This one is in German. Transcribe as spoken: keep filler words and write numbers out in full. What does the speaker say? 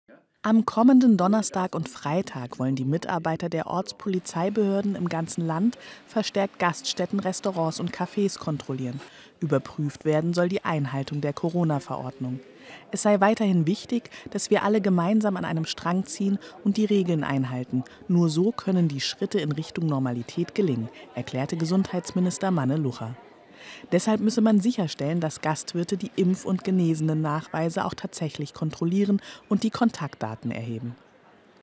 Am kommenden Donnerstag und Freitag wollen die Mitarbeiter der Ortspolizeibehörden im ganzen Land verstärkt Gaststätten, Restaurants und Cafés kontrollieren. Überprüft werden soll die Einhaltung der Corona-Verordnung. Es sei weiterhin wichtig, dass wir alle gemeinsam an einem Strang ziehen und die Regeln einhalten. Nur so können die Schritte in Richtung Normalität gelingen, erklärte Gesundheitsminister Manne Lucha. Deshalb müsse man sicherstellen, dass Gastwirte die Impf- und Genesenen-Nachweise auch tatsächlich kontrollieren und die Kontaktdaten erheben.